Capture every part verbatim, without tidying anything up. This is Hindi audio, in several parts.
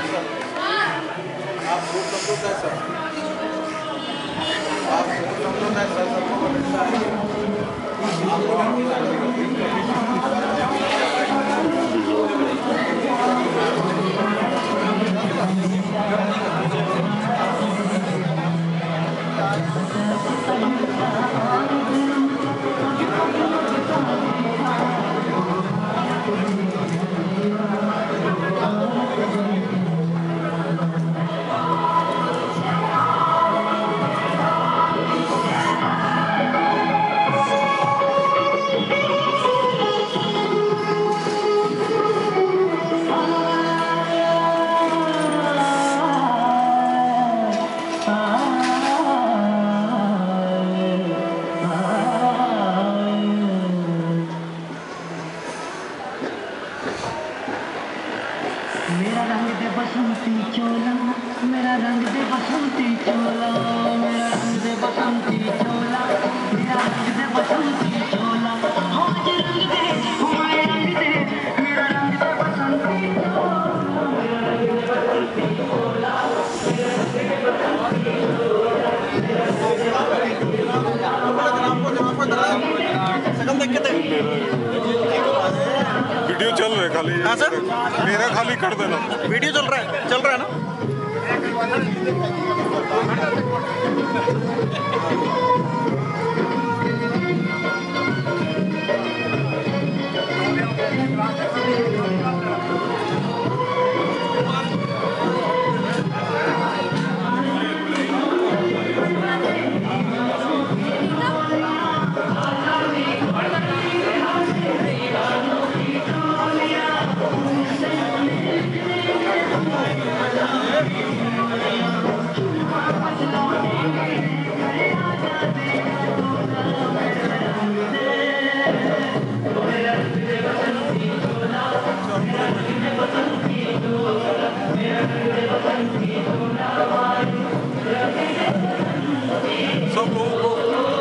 आप ग्रुप समझौता है सर, आप ग्रुप समझौता है सर, सबको मिलता है। मेरा रंग दे बसंती चोला, मेरा रंग दे बसंती चोला, मेरा रंग दे बसंती चोला, मेरा रंग दे बसंती चोला, हो जे रंग दे, हो माय रंग दे, मेरा रंग दे बसंती चोला, मेरा रंग दे बसंती चोला, मेरा रंग दे बसंती वीडियो चल रहा है खाली। हाँ सर, मेरा खाली कर देना। वीडियो चल रहा है, चल रहा है ना। सब लोगों को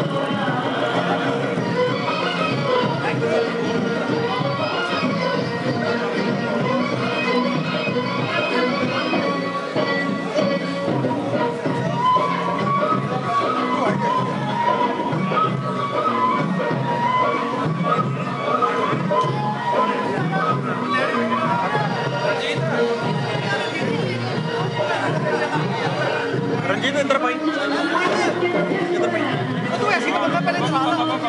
रंजीत इधर भाई, इधर भाई, तू ऐसी तो बंदा पहले चला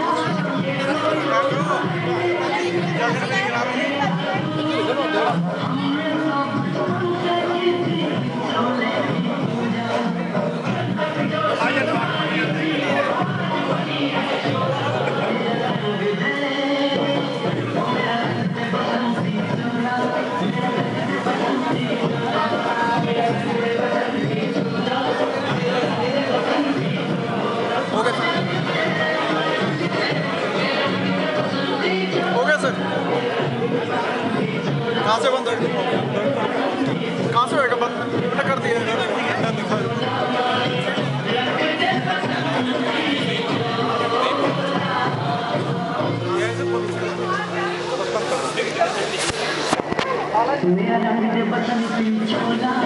कहाँ से बंद है? कहाँ से होएगा बंद? मैंने कर दिया है। मेरा रंग दे बसंती चोला,